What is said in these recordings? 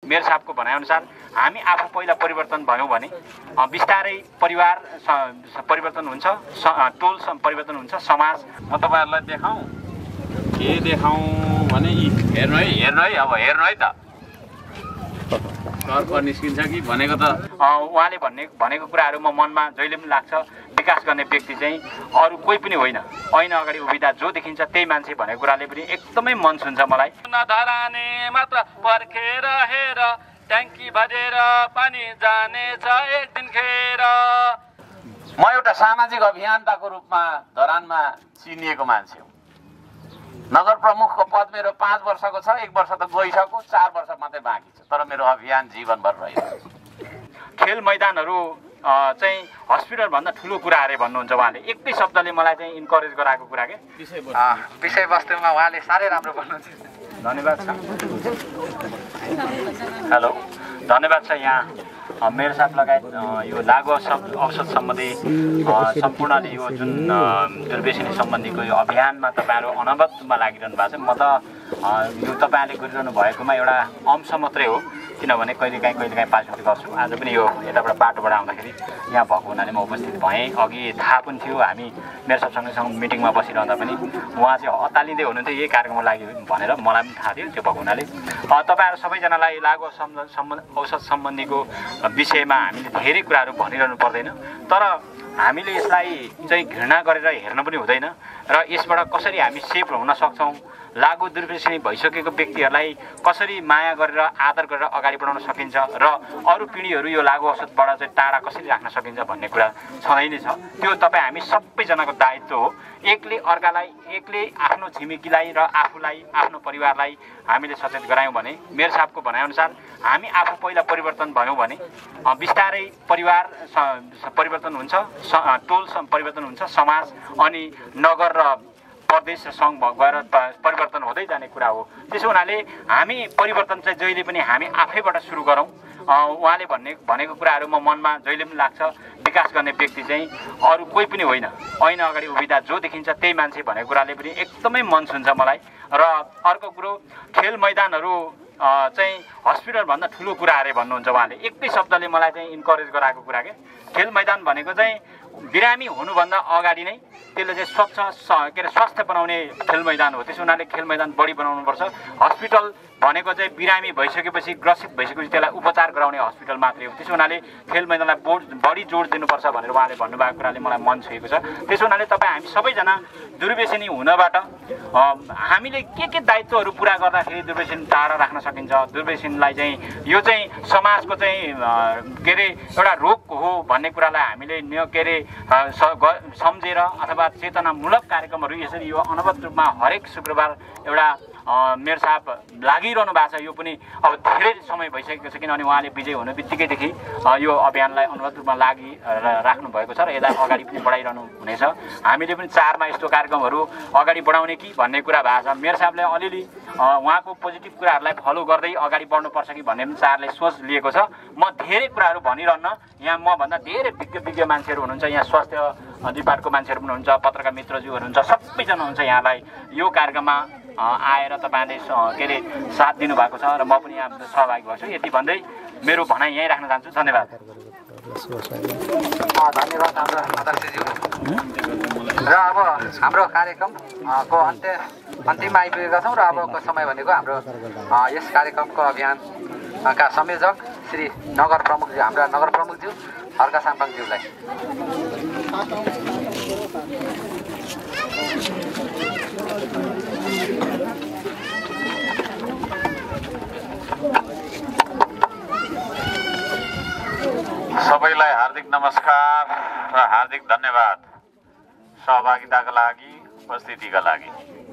Mayor साहबको भनाइअनुसार हामी आफू पहिला परिवर्तन भयौँ भने बिस्तारै परिवार परिवर्तन हुन्छ, टोल परिवर्तन हुन्छ, समाज। म तपाईँहरूलाई देखाउँ के देखाउँ भने हेर्नु है अब हेर्नु है त सर्प निस्किन्छ कि भनेको त उहाँले भनेको कुराहरू म मनमा जहिले पनि लाग्छ। विकास गर्ने व्यक्ति चाहिँ अरू कोही पनि होइन, ऐना अगाडि उभिँदा जो देखिन्छ त्यही मान्छे भनेको कुराले पनि एकदमै मन छुन्छ मलाई। नधराने मात्र पर्खेर हेर ट्याङ्की भरेर पानी जानेछ एक दिन खेर। म एउटा सामाजिक अभियन्ताको रूपमा धरानमा चिनिएको मान्छे हो। नगर प्रमुखको पद मेरो 5 वर्षको छ, 1 वर्ष त गइसक्यो, 4 वर्ष मात्रै बाँकी छ, तर मेरो अभियान जीवनभर रहिरहेछ। खेल मैदानहरू चाहिँ हस्पिटलभन्दा ठुलो कुरा अरे भन्नुहुन्छ उहाँले। एकै शब्दले मलाई चाहिँ इन्करेज गराएको कुरा के विषयवस्तुमा उहाँले साह्रै राम्रो भन्नुहुन्छ। धन्यवाद छ। हेलो, धन्यवाद छ यहाँ मेयर साहब लगायत यो लागु औषध सम्बन्धी सम्पूर्णले यो जुन दुर्व्यसनी सम्बन्धीको यो अभियानमा तपाईँहरू अनवरत रूपमा लागिरहनु भएको छ। म त यो तपाईँहरूले गरिरहनु भएकोमा एउटा अंश मात्रै हो, किनभने कहिलेकाहीँ पार्टिसिपेट गर्छु। आज पनि यो यताबाट बाटोबाट आउँदाखेरि यहाँ भएको हुनाले म उपस्थित भएँ। अघि थाहा पनि थियो, हामी मेयर साहबसँग मिटिङमा बसिरहँदा पनि उहाँ चाहिँ अत्तालिँदै हुनुहुन्थ्यो यही कार्यक्रममा लागि भनेर, मलाई पनि थाहा थियो त्यो भएको हुनाले। तपाईँहरू सबैजनालाई लागु औषध सम्बन्धीको विषयमा हामीले धेरै कुराहरू भनिरहनु पर्दैन, तर हामीले यसलाई चाहिँ घृणा गरेर हेर्नु पनि हुँदैन र यसबाट कसरी हामी सेफ हुन सक्छौँ, लागु दुर्व्यसनी भइसकेको व्यक्तिहरूलाई कसरी माया गरेर आदर गरेर अगाडि बढाउन सकिन्छ र अरू पिँढीहरू यो लागु औषधबाट चाहिँ टाढा कसरी राख्न सकिन्छ भन्ने कुरा छँदै नै छ। त्यो तपाईँ हामी सबैजनाको दायित्व हो। एकले अर्कालाई, एकले आफ्नो छिमेकीलाई र आफूलाई, आफ्नो परिवारलाई हामीले सचेत गरायौँ भने मेयर साहबको भनाइअनुसार हामी आफू पहिला परिवर्तन भयौँ भने बिस्तारै परिवार परिवर्तन हुन्छ, टोल परिवर्तन हुन्छ, समाज अनि नगर र प्रदेश र सङ्घ गएर परिवर्तन हुँदै जाने कुरा हो। त्यसो हुनाले हामी परिवर्तन चाहिँ जहिले पनि हामी आफैबाट सुरु गरौँ। उहाँले भनेको कुराहरू म मनमा जहिले पनि लाग्छ। विकास गर्ने व्यक्ति चाहिँ अरू कोही पनि होइन, ऐना अगाडि उभिँदा जो देखिन्छ त्यही मान्छे भनेको कुराले पनि एकदमै मन छुन्छ मलाई। र अर्को कुरो, खेल मैदानहरू चाहिँ हस्पिटलभन्दा ठुलो कुरा अरे भन्नुहुन्छ उहाँले। एकै शब्दले मलाई चाहिँ इन्करेज गराएको कुरा के खेल मैदान भनेको चाहिँ बिरामी हुनुभन्दा अगाडि नै त्यसले चाहिँ स्वास्थ्य बनाउने खेल मैदान हो। त्यसो हुनाले खेल मैदान बढी बनाउनुपर्छ। हस्पिटल भनेको चाहिँ बिरामी भइसकेपछि, ग्रसित भइसकेपछि त्यसलाई उपचार गराउने हस्पिटल मात्रै हो। त्यसो हुनाले खेल मैदानलाई बढी जोड दिनुपर्छ भनेर उहाँले भन्नुभएको कुराले मलाई मन छोएको छ। त्यसो हुनाले तपाईँ हामी सबैजना दुर्व्यसनी हुनबाट हामीले के दायित्वहरू पुरा गर्दाखेरि दुर्व्यसनी टाढा राख्न सकिन्छ, दुर्व्यसनीलाई चाहिँ यो चाहिँ समाजको चाहिँ के अरे एउटा रोग हो भन्ने कुरालाई हामीले सम्झेर अथवा चेतनामूलक कार्यक्रमहरू यसरी यो अनवरत रूपमा हरेक शुक्रबार एउटा मेयर साहब लागिरहनु भएको छ। यो पनि अब धेरै समय भइसकेको छ, किनभने उहाँले विजय हुनु बित्तिकैदेखि यो अभियानलाई अनवरत रूपमा राख्नु भएको छ र यसलाई अगाडि पनि बढाइरहनु हुनेछ। हामीले पनि 4मा यस्तो कार्यक्रमहरू अगाडि बढाउने कि भन्ने कुरा भएको छ। मेयर साहबले अलिअलि उहाँको पोजिटिभ कुराहरूलाई फलो गर्दै अगाडि बढ्नुपर्छ कि भन्ने पनि 4ले सोच लिएको छ। म धेरै कुराहरू भनिरहन्न, यहाँ मभन्दा धेरै विज्ञ मान्छेहरू हुनुहुन्छ, यहाँ स्वास्थ्य डिपार्टमेन्टको मान्छेहरू पनि हुनुहुन्छ, पत्रकार मित्रज्यू हुनुहुन्छ, सबैजना हुन्छ यहाँलाई यो कार्यक्रममा आएर तपाईँले के अरे साथ दिनुभएको छ र म पनि यहाँ सहभागी भएको छु। यति भन्दै मेरो भनाइ यहीँ राख्न चाहन्छु। धन्यवाद। धन्यवाद हाम्रो अध्यक्षज्यू। र अब हाम्रो कार्यक्रमको अन्तिममा आइपुगेका छौँ र अबको समय भनेको हाम्रो यस कार्यक्रमको अभियानका संयोजक श्री हाम्रा नगर प्रमुखज्यू हर्का साम्पाङज्यूलाई। सबैलाई हार्दिक नमस्कार र हार्दिक धन्यवाद सहभागिताका लागि, उपस्थितिका लागि।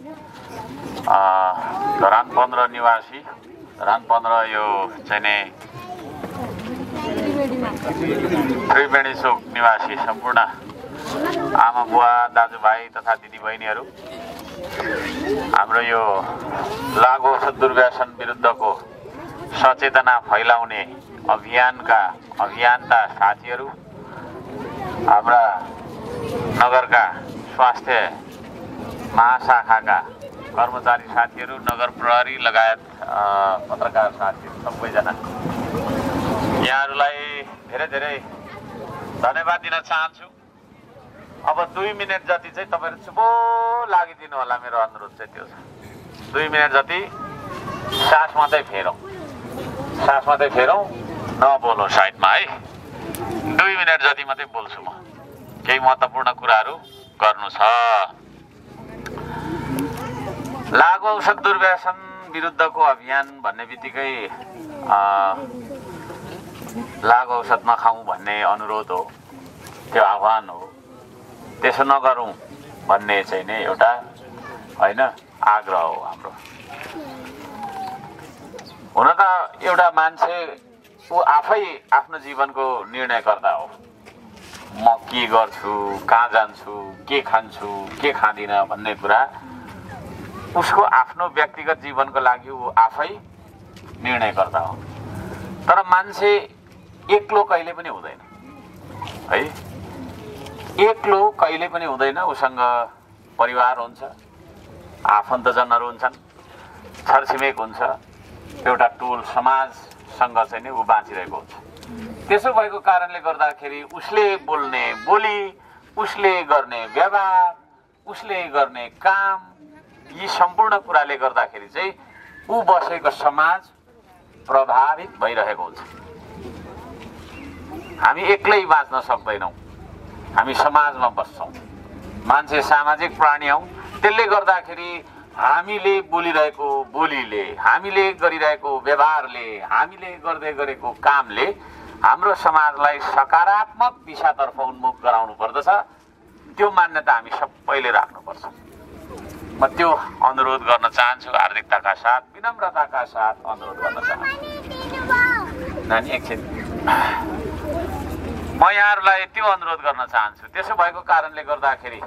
धरान 15 निवासी, धरान 15 यो चाहिँ त्रिवेणी चोक निवासी सम्पूर्ण आमा बुवा दाजुभाइ तथा दिदीबहिनीहरू, हाम्रो यो लागु औषध दुर्व्यसन विरुद्धको सचेतना फैलाउने अभियानका अभियन्ता साथीहरू, हाम्रा नगरका स्वास्थ्य महाशाखाका कर्मचारी साथीहरू, नगर प्रहरी लगायत पत्रकार साथीहरू सबैजना यहाँहरूलाई धेरै धेरै धन्यवाद दिन चाहन्छु। अब 2 मिनेट जति चाहिँ तपाईँहरू चुपो लागिदिनु होला। मेरो अनुरोध चाहिँ त्यो छ, 2 मिनेट जति सास मात्रै फेरौँ, नबोलौँ साइडमा है। 2 मिनेट जति मात्रै बोल्छु म। केही महत्त्वपूर्ण कुराहरू गर्नु छ। लागु औषध दुर्व्यसन विरुद्धको अभियान भन्ने बित्तिकै लागु औषध नखाउँ भन्ने अनुरोध हो, त्यो आह्वान हो। त्यसो नगरौँ भन्ने चाहिँ नै एउटा होइन आग्रह हो हाम्रो। हुन त एउटा मान्छे ऊ आफै आफ्नो जीवनको निर्णयकर्ता हो। म के गर्छु, कहाँ जान्छु, के खान्छु, के खाँदिनँ भन्ने कुरा उसको आफ्नो व्यक्तिगत जीवनको लागि ऊ आफै निर्णयकर्ता हो। तर मान्छे एक्लो कहिले पनि हुँदैन है, एक्लो कहिले पनि हुँदैन। उसँग परिवार हुन्छ, आफन्तजनहरू हुन्छन्, छरछिमेक हुन्छ, एउटा टोल समाजसँग चाहिँ नि ऊ बाँचिरहेको हुन्छ। त्यसो भएको कारणले गर्दाखेरि उसले बोल्ने बोली, उसले गर्ने व्यवहार, उसले गर्ने काम, यी सम्पूर्ण कुराले गर्दाखेरि चाहिँ ऊ बसेको समाज प्रभावित भइरहेको हुन्छ। हामी एक्लै बाँच्न सक्दैनौँ, हामी समाजमा बस्छौँ। मान्छे सामाजिक प्राणी हौँ। त्यसले गर्दाखेरि हामीले बोलिरहेको बोलीले, हामीले गरिरहेको व्यवहारले, हामीले गर्दै गरेको कामले हाम्रो समाजलाई सकारात्मक दिशातर्फ उन्मुख गराउनु पर्दछ। त्यो मान्यता हामी सबैले राख्नुपर्छ। म त्यो अनुरोध गर्न चाहन्छु, हार्दिकताका साथ, विनम्रताका साथ अनुरोध गर्न चाहन्छु। नानी एकछिन, म यहाँहरूलाई त्यो अनुरोध गर्न चाहन्छु। त्यसो भएको कारणले गर्दाखेरि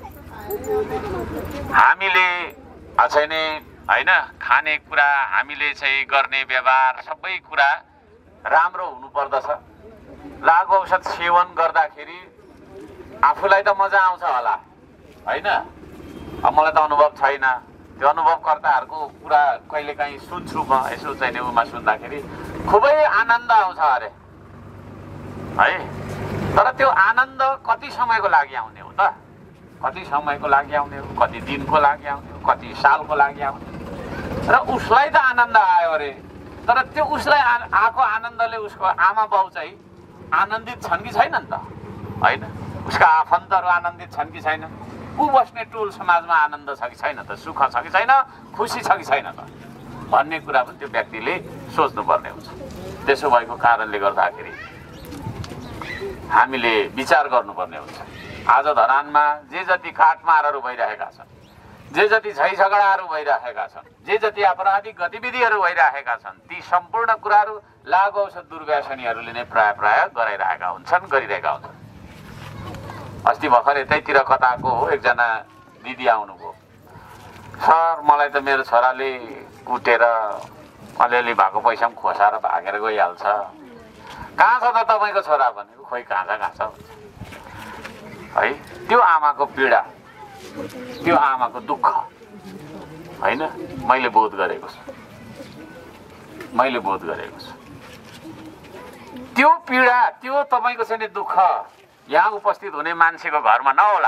हामीले अझै नै होइन खानेकुरा, हामीले चाहिँ गर्ने व्यवहार सबै कुरा राम्रो हुनुपर्दछ। लागु औषध सेवन गर्दाखेरि आफूलाई त मजा आउँछ होला होइन, अब मलाई त अनुभव छैन। त्यो अनुभवकर्ताहरूको कुरा कहिलेकाहीँ सुन्छु म, यसो चाहिँ उमा सुन्दाखेरि खुबै आनन्द आउँछ अरे है। तर त्यो आनन्द कति समयको लागि आउने हो त? कति समयको लागि आउने हो, कति दिनको लागि आउने हो, कति सालको लागि आउने हो। र उसलाई त आनन्द आयो अरे, तर त्यो उसलाई आएको आनन्दले उसको आमा बाउ चाहिँ आनन्दित छन् कि छैनन् त? होइन, उसका आफन्तहरू आनन्दित छन् कि छैन? ऊ बस्ने टोल समाजमा आनन्द छ कि छैन त? सुख छ कि छैन? खुसी छ कि छैन त? भन्ने कुरा पनि त्यो व्यक्तिले सोच्नुपर्ने हुन्छ। त्यसो भएको कारणले गर्दाखेरि हामीले विचार गर्नुपर्ने हुन्छ। आज धरानमा जे जति काटमारहरू भइरहेका छन्, जे जति झैझगडाहरू भइरहेका छन्, जे जति आपराधिक गतिविधिहरू भइरहेका छन्, ती सम्पूर्ण कुराहरू लागु औषध दुर्व्यसनीहरूले नै प्राय गराइरहेका हुन्छन्, गरिरहेका हुन्छन्। अस्ति भर्खर यतैतिर कताको हो एकजना दिदी आउनुभयो। सर, मलाई त मेरो छोराले कुटेर अलिअलि भएको पैसा पनि खोसाएर भागेर गइहाल्छ। कहाँ छ त तपाईँको छोरा भनेको? खोइ कहाँ छ है। त्यो आमाको पीडा, त्यो आमाको दुःख होइन मैले बोध गरेको छु, मैले बोध गरेको छु। त्यो पीडा, त्यो तपाईँको चाहिँ दुःख यहाँ उपस्थित हुने मान्छेको घरमा नहोला,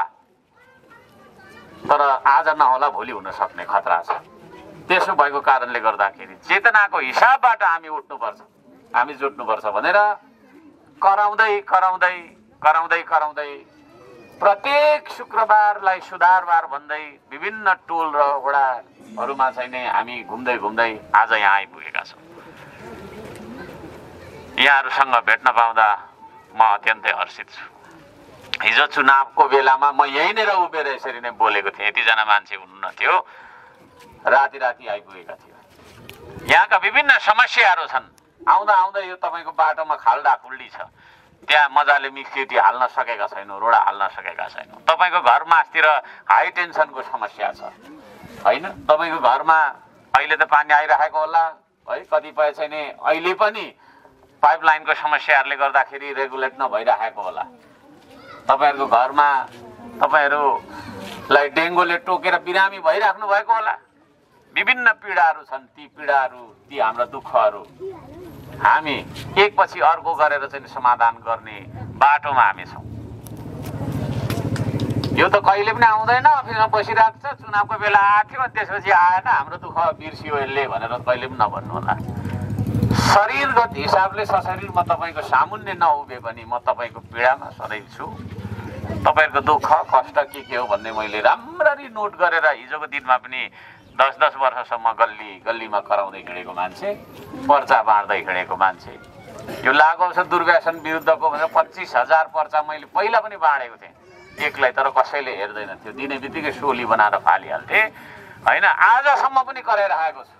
तर आज नहोला भोलि हुन सक्ने खतरा छ। त्यसो भएको कारणले गर्दाखेरि चेतनाको हिसाबबाट हामी उठ्नुपर्छ, हामी जुट्नुपर्छ भनेर कराउँदै प्रत्येक शुक्रबारलाई सुधारबार भन्दै विभिन्न टोल र वडाहरूमा चाहिँ नै हामी घुम्दै आज यहाँ आइपुगेका छौँ। यहाँहरूसँग भेट्न पाउँदा म अत्यन्तै हर्षित छु। हिजो चुनावको बेलामा म यहीँ नै उभिएर यसरी नै बोलेको थिएँ। यतिजना मान्छे हुनुहुन्न थियो, राति आइपुगेका थियो। यहाँका विभिन्न समस्याहरू छन्। आउँदा यो तपाईँको बाटोमा खाल्डा खुल्डी छ, त्यहाँ मजाले मिक्सिटी हाल्न सकेका छैनौँ, रोडा हाल्न सकेका छैनौँ। तपाईँको घरमा अस्तिर हाई टेन्सनको समस्या छ होइन, तपाईँको घरमा अहिले त पानी आइरहेको होला है, कतिपय चाहिँ नि अहिले पनि पाइपलाइनको समस्याहरूले गर्दाखेरि रेगुलेट नभइरहेको होला। तपाईँहरूको घरमा तपाईँहरूलाई डेङ्गुले टोकेर बिरामी भइराख्नु भएको होला विभिन्न पीडाहरू छन्, ती पीडाहरू, ती हाम्रा दुःखहरू हामी एकपछि अर्को गरेर चाहिँ समाधान गर्ने बाटोमा हामी छौँ। यो त कहिले पनि आउँदैन, अफिसमा बसिरहेको छ, चुनावको बेला आएको थियो त्यसपछि आएन, हाम्रो दुःख बिर्सियो यसले भनेर कहिले पनि नभन्नु होला। शरीरगत हिसाबले सशरीर म तपाईँको सामुन्ने नउभे पनि म तपाईँको पीडामा सधैँ छु। तपाईँहरूको दुःख कष्ट के हो भन्ने मैले राम्ररी नोट गरेर हिजोको दिनमा पनि 10-10 वर्षसम्म गल्लीमा कराउँदै हिँडेको मान्छे, पर्चा बाँड्दै हिँडेको मान्छे। यो लागु औषध दुर्व्यसन विरुद्धको भनेर 25,000 पर्चा मैले पहिला पनि बाँडेको थिएँ एक्लै, तर कसैले हेर्दैन थियो, दिने बित्तिकै सोली बनाएर फालिहाल्थे होइन। आजसम्म पनि कराइरहेको छु,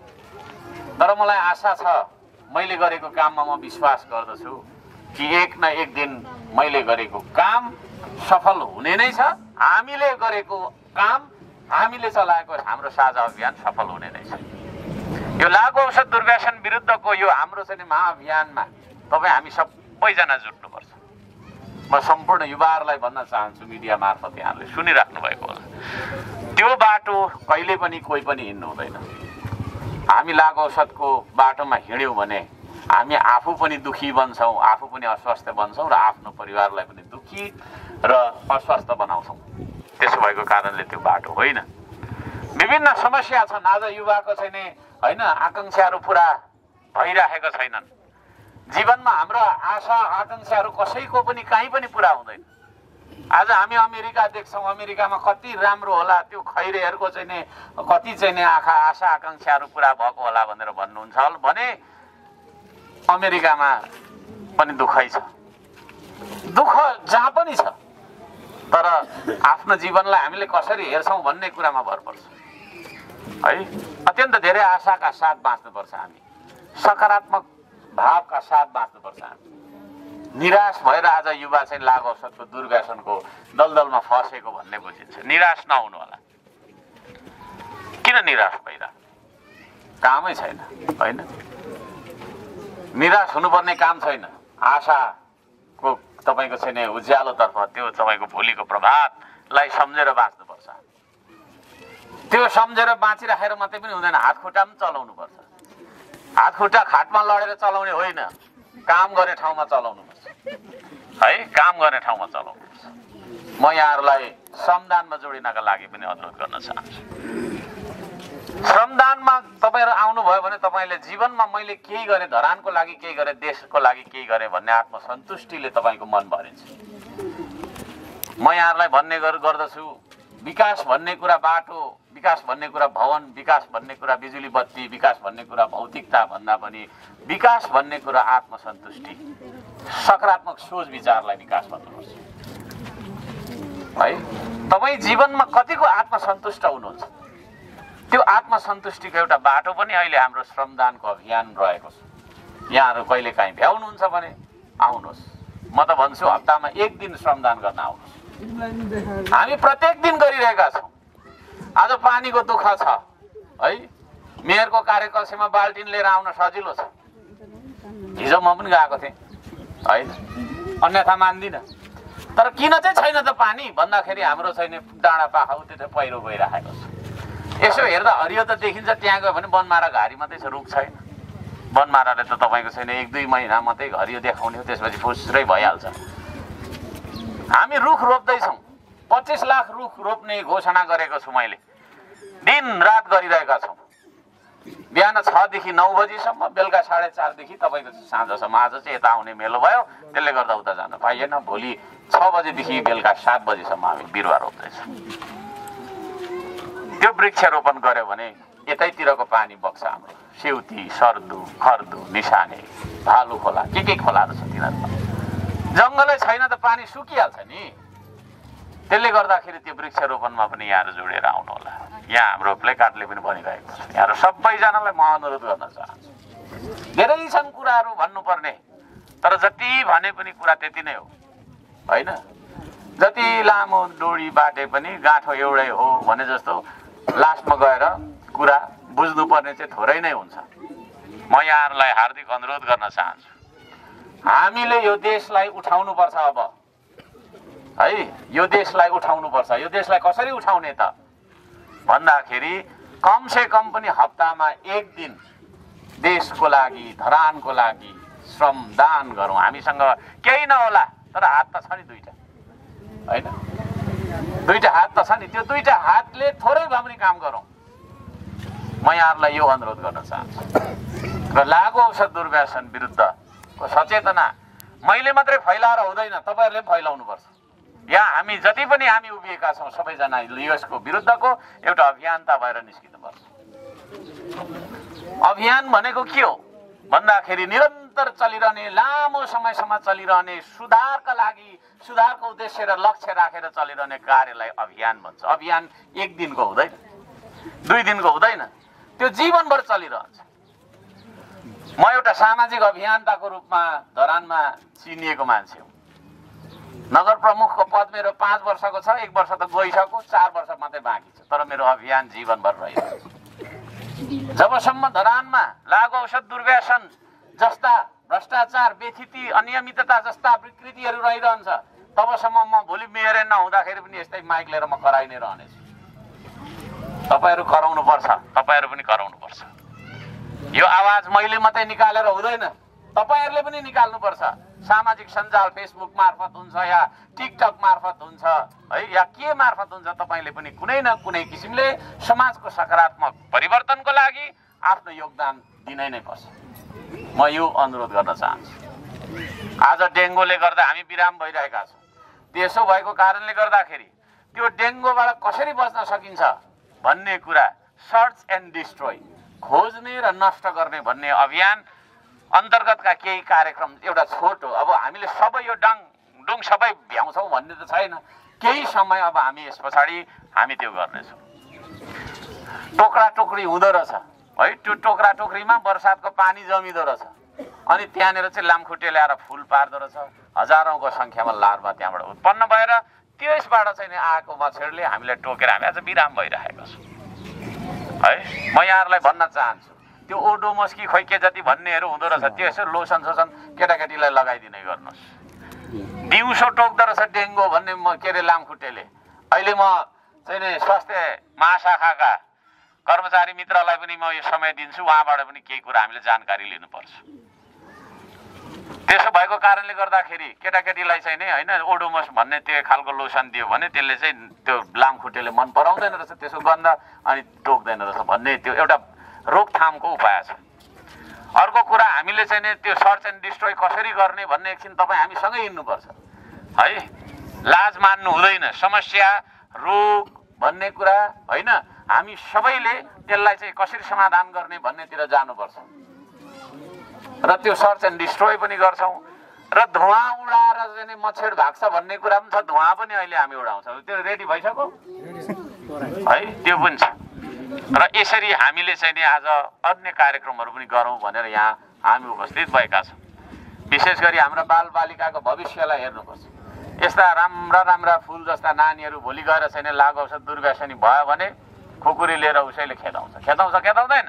तर मलाई आशा छ, मैले गरेको काममा म विश्वास गर्दछु कि एक न एक दिन मैले गरेको काम सफल हुने नै छ। हामीले गरेको काम, हामीले चलाएको हाम्रो साझा अभियान सफल हुने नै छ। यो लागु औषध दुर्व्यसन विरुद्धको यो हाम्रो चाहिँ महाअभियानमा तपाईँ हामी सबैजना जुट्नुपर्छ। म सम्पूर्ण युवाहरूलाई भन्न चाहन्छु, मिडिया मार्फत यहाँले सुनिराख्नु भएको होला, त्यो बाटो कहिले पनि कोही पनि हिँड्नु हुँदैन। हामी लागु औषधको बाटोमा हिँड्यौँ भने हामी आफू पनि दुखी बन्छौँ, आफू पनि अस्वस्थ बन्छौँ र आफ्नो परिवारलाई पनि दुखी र अस्वस्थ बनाउँछौँ। त्यसो भएको कारणले त्यो बाटो होइन। विभिन्न समस्या छन्, आज युवाको चाहिँ नि होइन आकाङ्क्षाहरू पुरा भइराखेका छैनन्। जीवनमा हाम्रो आशा आकाङ्क्षाहरू कसैको पनि कहीँ पनि पुरा हुँदैन। आज हामी अमेरिका देख्छौँ, अमेरिकामा कति राम्रो होला, त्यो खैरेहरूको चाहिँ नि कति चाहिँ नि आशा आकाङ्क्षाहरू पुरा भएको होला भनेर भन्नुहुन्छ भने अमेरिकामा पनि दुःखै छ। दुःख जहाँ पनि छ, तर आफ्नो जीवनलाई हामीले कसरी हेर्छौँ भन्ने कुरामा भर पर्छ है। अत्यन्त धेरै आशाका साथ बाँच्नुपर्छ हामी, सकारात्मक भावका साथ बाँच्नुपर्छ हामी। निराश भएर आज युवा चाहिँ लागु औषधको दुर्व्यसनको दलदलमा फसेको भन्ने बुझिन्छ। निराश नहुनु होला। किन निराश भइरहेको? कामै छैन होइन। निराश हुनुपर्ने काम छैन। आशाको तपाईँको चाहिँ नि उज्यालोतर्फ त्यो तपाईँको भोलिको प्रभातलाई सम्झेर बाँच्नुपर्छ। त्यो सम्झेर बाँचिराखेर मात्रै पनि हुँदैन, हात खुट्टा पनि चलाउनु पर्छ। हात खुट्टा खाटमा लडेर चलाउने होइन, काम गर्ने ठाउँमा चलाउनुपर्छ है, काम गर्ने ठाउँमा चलाउनुपर्छ। म यहाँहरूलाई श्रमदानमा जोडिनका लागि पनि अनुरोध गर्न चाहन्छु। श्रमदानमा तपाईँहरू आउनुभयो भने तपाईँले जीवनमा मैले केही गरेँ, धरानको लागि केही गरेँ, देशको लागि केही गरेँ भन्ने आत्मसन्तुष्टिले तपाईँको मन भरिन्छ। म यहाँहरूलाई भन्ने गर्दछु, विकास भन्ने कुरा बाटो, विकास भन्ने कुरा भवन, विकास भन्ने कुरा बिजुली बत्ती, विकास भन्ने कुरा भौतिकता भन्दा पनि विकास भन्ने कुरा आत्मसन्तुष्टि, सकारात्मक सोच विचारलाई विकास भन्नुपर्छ है। तपाईँ जीवनमा कतिको आत्मसन्तुष्ट हुनुहुन्छ, त्यो आत्मसन्तुष्टिको एउटा बाटो पनि अहिले हाम्रो श्रमदानको अभियान रहेको छ। यहाँहरू कहिले काहीँ भ्याउनुहुन्छ भने आउनुहोस्। म त भन्छु हप्तामा 1 दिन श्रमदान गर्न आउनुहोस्। हामी प्रत्येक दिन गरिरहेका छौँ। आज पानीको दुःख छ है, मेयरको कार्यकक्षमा बाल्टिन लिएर आउन सजिलो छ। हिजो म पनि गएको थिएँ होइन, अन्यथा मान्दिनँ। तर किन चाहिँ छैन त पानी भन्दाखेरि हाम्रो छैन, डाँडा पाखा त्यो पहिरो गइरहेको छ। यसो हेर्दा हरियो त देखिन्छ, त्यहाँ गयो भने बनमारा घारी मात्रै छ, रुख छैन। बनमाराले त तपाईँको छैन 1-2 महिना मात्रै हरियो देखाउने हो, त्यसपछि फुस्रै भइहाल्छ। हामी रुख रोप्दैछौँ, 25 लाख रुख रोप्ने घोषणा गरेको छु मैले। दिन रात गरिरहेका छौँ। बिहान 6 देखि 9 बजीसम्म, बेलुका 4:30 देखि तपाईँको साँझसम्म। आज चाहिँ यता आउने मेलो भयो, त्यसले गर्दा उता जान पाइएन। भोलि 6 बजेदेखि बेलुका 7 बजीसम्म हामी बिरुवा रोप्दैछौँ। त्यो वृक्षरोपण गर्यो भने यतैतिरको पानी बग्छ हाम्रो। सेउती, सर्दु, खर्दु, निशाने, भालु खोला, के खोलाहरू छ तिनीहरूमा। जङ्गलै छैन त पानी सुकिहाल्छ नि। त्यसले गर्दाखेरि त्यो वृक्षरोपणमा पनि यहाँहरू जोडेर आउनु होला। यहाँ हाम्रो प्लेकार्डले पनि भनिरहेको छ। यहाँहरू सबैजनालाई म अनुरोध गर्न चाहन्छु। धेरै छन् कुराहरू भन्नुपर्ने, तर जति भने पनि कुरा त्यति नै हो होइन। जति लामो डोरी बाटे पनि गाँठो एउटै हो भने जस्तो लास्टमा गएर कुरा बुझ्नुपर्ने चाहिँ थोरै नै हुन्छ। म यहाँहरूलाई हार्दिक अनुरोध गर्न चाहन्छु, हामीले यो देशलाई उठाउनुपर्छ अब है। यो देशलाई उठाउनुपर्छ। यो देशलाई कसरी उठाउने त भन्दाखेरि कमसे कम पनि हप्तामा एक दिन देशको लागि धरानको लागि श्रमदान गरौँ। हामीसँग केही नहोला तर हात त छ नि दुईटा, होइन? दुईटा हात त छ नि, त्यो दुईटा हातले थोरै भए पनि काम गरौँ। म यहाँहरूलाई यो अनुरोध गर्न चाहन्छु र लागु औषध दुर्व्यसन विरुद्धको सचेतना मैले मात्रै फैलाएर हुँदैन, तपाईँहरूले पनि फैलाउनुपर्छ। यहाँ हामी जति पनि हामी उभिएका छौँ सबैजना यसको विरुद्धको एउटा अभियानता भएर निस्किनुपर्छ। अभियान भनेको के हो भन्दाखेरि निरन्तर चलिरहने, लामो समयसम्म चलिरहने, सुधारका लागि सुधारको उद्देश्य र लक्ष्य राखेर चलिरहने कार्यलाई अभियान भन्छ। अभियान एक दिनको हुँदैन, 2 दिनको हुँदैन, त्यो जीवनभर चलिरहन्छ। म एउटा सामाजिक अभियन्ताको रूपमा धरानमा चिनिएको मान्छे हो। नगर प्रमुखको पद मेरो 5 वर्षको छ, 1 वर्ष त गइसक्यो, 4 वर्ष मात्रै बाँकी छ, तर मेरो अभियान जीवनभर रहिरहन्छ। जबसम्म धरानमा लागु औषध दुर्व्यसन जस्ता भ्रष्टाचार, बेथिति, अनियमितता जस्ता विकृतिहरू रहिरहन्छ तबसम्म म भोलि मेयर नहुँदाखेरि पनि यस्तै माइक लिएर म कराइ नै रहनेछु। तपाईहरू कराउनुपर्छ, तपाईहरू पनि कराउनुपर्छ। यो आवाज मैले मात्रै निकालेर हुँदैन, तपाईहरूले पनि निकाल्नुपर्छ। सामाजिक सञ्जाल फेसबुक मार्फत हुन्छ या टिकटक मार्फत हुन्छ, है, या के मार्फत हुन्छ, तपाईँले पनि कुनै न कुनै किसिमले समाजको सकारात्मक परिवर्तनको लागि आफ्नो योगदान दिनै नै पर्छ। म यो अनुरोध गर्न चाहन्छु। आज डेङ्गुले गर्दा हामी बिराम भइरहेका छौँ। त्यसो भएको कारणले गर्दाखेरि त्यो डेङ्गुबाट कसरी बच्न सकिन्छ भन्ने कुरा सर्च एन्ड डिस्ट्रोय, खोज्ने र नष्ट गर्ने भन्ने अभियान अन्तर्गतका केही कार्यक्रम एउटा छोटो, अब हामीले सबै यो डुङ सबै भ्याउँछौँ भन्ने त छैन, केही समय अब हामी यस पछाडि हामी त्यो गर्नेछौँ। टोक्रा टोक्री हुँदो रहेछ, है, त्यो टोक्रा टोक्रीमा बर्सातको पानी जमिँदो रहेछ, अनि त्यहाँनिर चाहिँ लामखुट्टे ल्याएर फुल पार्दो रहेछ, हजारौँको सङ्ख्यामा लार्वा त्यहाँबाट उत्पन्न भएर त्यसबाट चाहिँ आएको मच्छरले हामीलाई टोकेर हामी आज बिराम भइरहेको छौँ, है। म यहाँहरूलाई भन्न चाहन्छु, त्यो ओडोमस कि खोइ के जति भन्नेहरू हुँदो रहेछ, त्यो यसो लोसन सोसन केटाकेटीलाई लगाइदिने गर्नुहोस्। दिउँसो टोक्दो रहेछ डेङ्गु भन्ने के अरे लामखुट्टेले। अहिले म चाहिँ नि स्वास्थ्य महाशाखाका कर्मचारी मित्रलाई पनि म यो समय दिन्छु, उहाँबाट पनि केही कुरा हामीले जानकारी लिनुपर्छ। त्यसो भएको कारणले गर्दाखेरि केटाकेटीलाई चाहिँ नि, होइन, ओडोमस भन्ने त्यो खालको लोसन दियो भने त्यसले चाहिँ त्यो लामखुट्टेले मन पराउँदैन रहेछ, त्यसको गन्ध, अनि टोक्दैन रहेछ भन्ने त्यो एउटा रोकथामको उपाय छ। अर्को कुरा हामीले चाहिँ नि त्यो सर्च एन्ड डिस्ट्रोय कसरी गर्ने भन्ने एकछिन तपाईँ हामीसँगै हिँड्नुपर्छ, है। लाज मान्नु हुँदैन, समस्या रोग भन्ने कुरा, होइन, हामी सबैले त्यसलाई चाहिँ कसरी समाधान गर्ने भन्नेतिर जानुपर्छ र त्यो सर्च एन्ड डिस्ट्रोय पनि गर्छौँ। र धुवा उडाएर चाहिँ मच्छर भाग्छ भन्ने कुरा पनि छ, धुवा पनि अहिले हामी उडाउँछौँ, त्यो रेडी भइसक्यो, है, त्यो पनि छ। र यसरी हामीले चाहिँ नि आज अन्य कार्यक्रमहरू पनि गरौँ भनेर यहाँ हामी उपस्थित भएका छौँ। विशेष गरी हाम्रा बालबालिकाको भविष्यलाई हेर्नुपर्छ। यस्ता राम्रा राम्रा फुल जस्ता नानीहरू भोलि गएर चाहिँ नि लागु औषध दुर्व्यसनी भयो भने खुकुरी लिएर उसैले खेदाउँदैन।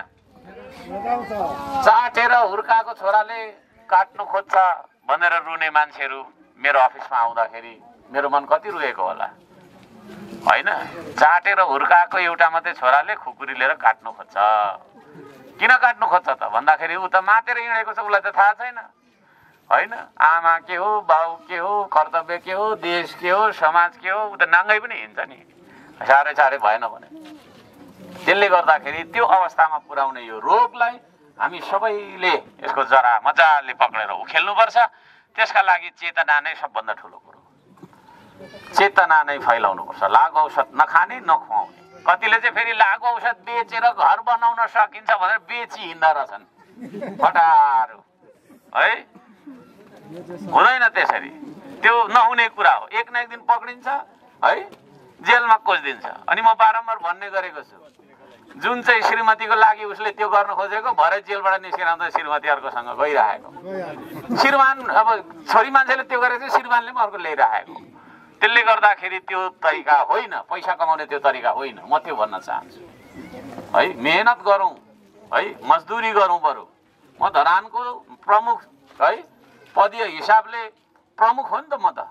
चाटेर हुर्काएको छोराले काट्नु खोज्छ भनेर रुने मान्छेहरू मेरो अफिसमा आउँदाखेरि मेरो मन कति रुएको होला, होइन? चाटेर हुर्काएको एउटा मात्रै छोराले खुकुरी लिएर काट्नु खोज्छ। किन काट्नु खोज्छ त भन्दाखेरि ऊ त मातेर हिँडेको छ, उसलाई त थाहा छैन, होइन? आमा के हो, बाउ के हो, कर्तव्य के हो, देश के हो, समाज के हो, ऊ त नाङ्गै पनि हिँड्छ नि, साह्रै भएन भने। त्यसले गर्दाखेरि त्यो अवस्थामा पुर्याउने यो रोगलाई हामी सबैले यसको जरा मजाले पक्रेर उखेल्नुपर्छ। त्यसका लागि चेतना नै सबभन्दा ठुलो कुरो, चेतना नै फैलाउनुपर्छ। लागु औषध नखाने, नखुवाउने। कतिले चाहिँ फेरि लागु औषध बेचेर घर बनाउन सकिन्छ भनेर बेची हिँड्दा रहेछन् फटारो, है? हुँदैन त्यसरी, त्यो नहुने कुरा हो। एक न एक दिन पक्रिन्छ, है, जेलमा कोसिदिन्छ। अनि म बारम्बार भन्ने गरेको छु, जुन चाहिँ श्रीमतीको लागि उसले त्यो गर्न खोजेको भरे जेलबाट निस्केर आउँदा श्रीमती अर्कोसँग गइरहेको, श्रीमान अब छोरी मान्छेले त्यो गरेको चाहिँ श्रीमानले पनि अर्को ल्याइरहेको। त्यसले गर्दाखेरि त्यो तरिका होइन, पैसा कमाउने त्यो तरिका होइन। म त्यो भन्न चाहन्छु, है। मेहनत गरौँ, है, मजदुरी गरौँ। बरु म धरानको प्रमुख, है, पदीय हिसाबले प्रमुख हो नि त म त,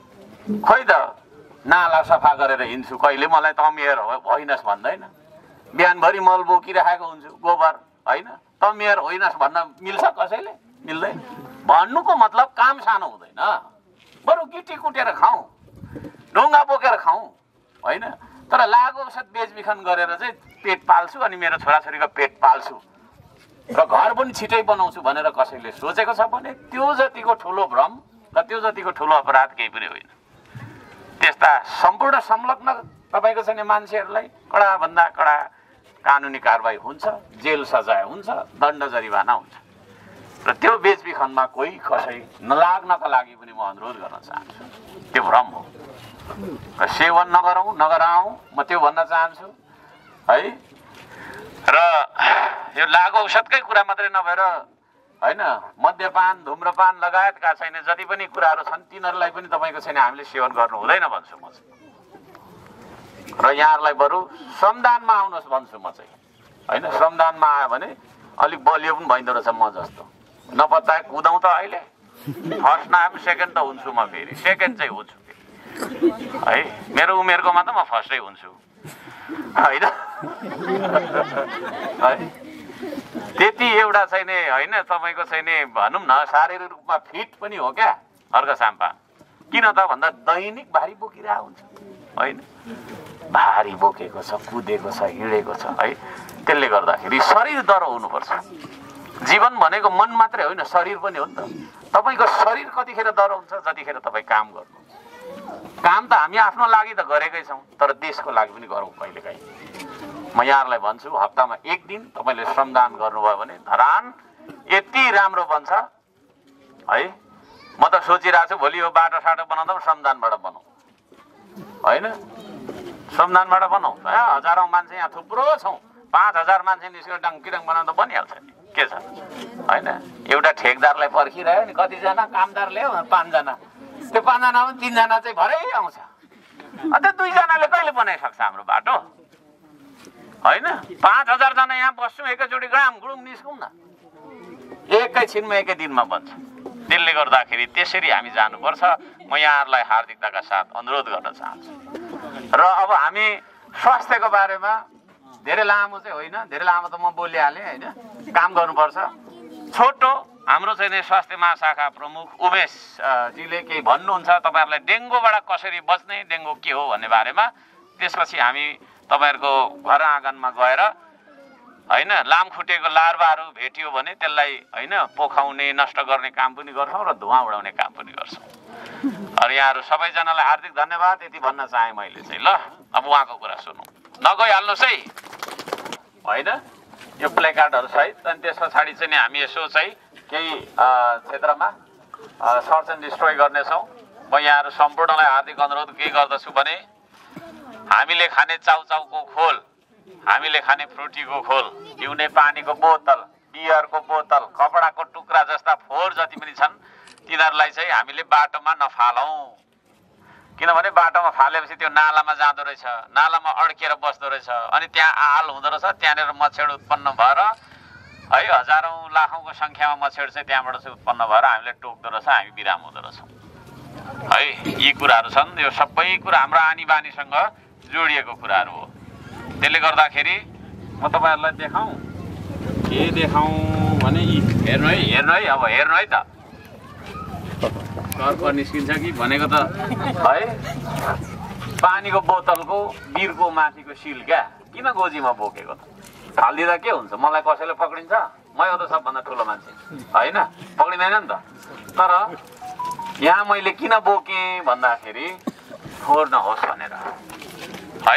खोइ त नाला सफा गरेर हिँड्छु, कहिले मलाई त मेयर होइनस् भन्दैन, बिहानभरि मल बोकिराखेको हुन्छु गोबर होइन त मेयर होइनस् भन्न मिल्छ कसैले मिल्दैन भन्नुको मतलब काम सानो हुँदैन बरु गिटी कुटेर खाउँ ढुङ्गा बोकेर खाउँ होइन तर लागु औषध बेचबिखन गरेर चाहिँ पेट पाल्छु अनि मेरो छोराछोरीको पेट पाल्छु र घर पनि छिटै बनाउँछु भनेर कसैले सोचेको छ भने त्यो जतिको ठुलो भ्रम र त्यो जतिको ठुलो अपराध केही पनि होइन त्यस्ता सम्पूर्ण संलग्न तपाईँको छैन मान्छेहरूलाई कडाभन्दा कडा कानुनी कारबाही हुन्छ जेल सजाय हुन्छ दण्ड जरिवाना हुन्छ र त्यो बेचबिखनमा कोही कसै नलाग्नका लागि पनि म अनुरोध गर्न चाहन्छु त्यो भ्रम हो सेवन नगराउँ म त्यो भन्न चाहन्छु है र यो लागु औषधकै कुरा मात्रै नभएर होइन मद्यपान धुम्रपान लगायतका छैन जति पनि कुराहरू छन् तिनीहरूलाई पनि तपाईँको छैन हामीले सेवन गर्नु हुँदैन भन्छु म चाहिँ र यहाँहरूलाई बरु श्रमदानमा आउनुहोस् भन्छु म चाहिँ होइन श्रमदानमा आयो भने अलिक बलियो पनि भइँदो रहेछ म जस्तो नपत्ता कुदाउँ त अहिले फर्स्ट नआए सेकेन्ड त हुन्छु म फेरि सेकेन्ड चाहिँ हुन्छु है मेरो उमेरकोमा त म फर्स्टै हुन्छु होइन है त्यति एउटा छैन होइन तपाईँको छैन भनौँ न शारीरिक रूपमा फिट पनि हो क्या अर्को साम्पा किन त भन्दा दैनिक भारी बोकिरहेको हुन्छ होइन भारी बोकेको छ कुदेको छ हिँडेको छ है त्यसले गर्दाखेरि शरीर दह्रो हुनुपर्छ जीवन भनेको मन मात्रै होइन शरीर पनि हो नि त तपाईँको शरीर कतिखेर दह्रो हुन्छ जतिखेर तपाईँ काम गर्नु काम त हामी आफ्नो लागि त गरेकै छौँ तर देशको लागि पनि गरौँ कहिलेकाहीँ म यहाँहरूलाई भन्छु हप्तामा एक दिन तपाईँले श्रमदान गर्नुभयो भने धरान यति राम्रो बन्छ है म त सोचिरहेको छु भोलि यो बाटो साटो बनाउँदा पनि श्रमदानबाट बनाऊ होइन श्रमदानबाट बनाऊ हजारौँ मान्छे यहाँ थुप्रो छौँ 5000 मान्छे निस्केर डङकिडङ बनाउँदा बनिहाल्छ नि के छ होइन एउटा ठेकदारलाई पर्खिरह्यो नि कतिजना कामदार ल्यायो 5 जना त्यो 5 जनामा 3 जना चाहिँ भरै आउँछ अन्त 2 जनाले कहिले बनाइसक्छ हाम्रो बाटो होइन 5000 जना यहाँ बस्छौँ एकैचोटि ग्राम गुडुङ निस्कौँ न एकैछिनमा एकै दिनमा बन्छ त्यसले गर्दाखेरि त्यसरी हामी जानुपर्छ म यहाँहरूलाई हार्दिकताका साथ अनुरोध गर्न चाहन्छु र अब हामी स्वास्थ्यको बारेमा धेरै लामो चाहिँ होइन धेरै लामो त म बोलिहालेँ होइन काम गर्नुपर्छ छोटो हाम्रो चाहिँ स्वास्थ्य महाशाखा प्रमुख उमेशजीले केही भन्नुहुन्छ तपाईँहरूलाई डेङ्गुबाट कसरी बच्ने डेङ्गु के हो भन्ने बारेमा त्यसपछि हामी तपाईँहरूको घर आँगनमा गएर होइन लामखुट्टेको लार्भाहरू भेटियो भने त्यसलाई होइन पोखाउने नष्ट गर्ने काम पनि गर्छौँ र धुवा उडाउने काम पनि गर्छौँ र यहाँहरू सबैजनालाई हार्दिक धन्यवाद यति भन्न चाहेँ मैले चाहिँ ल अब उहाँको कुरा सुनौँ नगइहाल्नुहोस् है होइन यो प्लेकार्डहरू सहित अनि त्यस पछाडि चाहिँ हामी यसो चाहिँ केही क्षेत्रमा सर्च एन्ड डिस्ट्रोय गर्नेछौँ म यहाँहरू सम्पूर्णलाई हार्दिक अनुरोध के गर्दछु भने हामीले खाने चाउचाउको खोल हामीले खाने फ्रुटीको खोल पिउने पानीको बोतल बियरको बोतल कपडाको टुक्रा जस्ता फोहोर जति पनि छन् तिनीहरूलाई चाहिँ हामीले बाटोमा नफालौँ किनभने बाटोमा फालेपछि त्यो नालामा जाँदो रहेछ नालामा अड्किएर बस्दो रहेछ अनि त्यहाँ आहाल हुँदो रहेछ त्यहाँनिर मच्छर उत्पन्न भएर है हजारौँ लाखौँको सङ्ख्यामा मच्छर चाहिँ त्यहाँबाट चाहिँ उत्पन्न भएर हामीले टोक्दो रहेछ हामी बिराम हुँदो रहेछौँ है यी कुराहरू छन् यो सबै कुरा हाम्रो आनी बानीसँग जोडिएको कुराहरू हो त्यसले गर्दाखेरि म तपाईँहरूलाई देखाउँ के देखाउँ भने यी हेर्नु है अब हेर्नु है त कर्क निस्किन्छ कि भनेको त है पानीको बोतलको बिरको माथिको सिल क्या किन गोजीमा बोकेको त हालिदिँदा के हुन्छ मलाई कसैले पक्रिन्छ म एउटा सबभन्दा ठुलो मान्छे होइन पक्रिँदैन नि त तर यहाँ मैले किन बोकेँ भन्दाखेरि फोहोर नहोस् भनेर है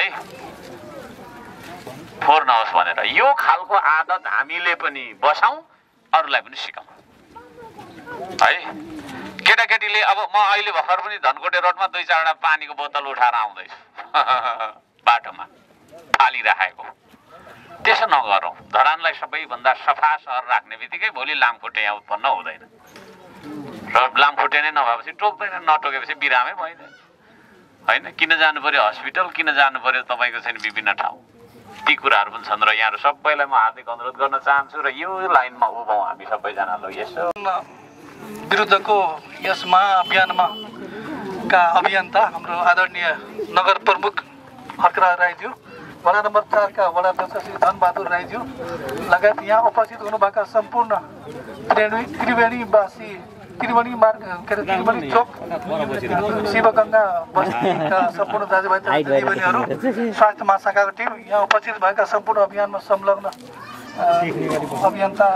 फोहोर नहोस् भनेर यो खालको आदत हामीले पनि बसाउँ अरूलाई पनि सिकाउँ है केटाकेटीले अब म अहिले भर्खर पनि धनकोटे रोडमा 2-4वटा पानीको बोतल उठाएर आउँदैछु बाटोमा फालिराखेको त्यसो नगरौँ धरानलाई सबैभन्दा सफा सहर राख्ने बित्तिकै भोलि लामखुट्टे यहाँ उत्पन्न हुँदैन र लामखुट्टे नै नभएपछि टोक्दैन नटोकेपछि बिरामै भइँदैन होइन किन जानु पर्यो हस्पिटल किन जानु पर्यो तपाईँको चाहिँ विभिन्न ठाउँ ती कुराहरू पनि छन् र यहाँहरू सबैलाई म हार्दिक अनुरोध गर्न चाहन्छु र यो लाइनमा उभौँ हामी सबैजना ल यसो विरुद्धको यस महाअभियानमा का अभियन्ता हाम्रो आदरणीय नगर प्रमुख हर्कराज राईज्यू वडा नम्बर 4 का वडा अध्यक्ष श्री धनबहादुर राईज्यू लगायत यहाँ उपस्थित हुनुभएका सम्पूर्ण त्रिवेणीवासी त्रिवेणी मार्ग के अरे त्रिवेणी चोक शिवगङ्गा बस्तीका सम्पूर्ण दाजुभाइ दिदीबहिनीहरू स्वास्थ्य महाशाखाको टिम यहाँ उपस्थित भएका सम्पूर्ण अभियानमा संलग्न अभियन्ता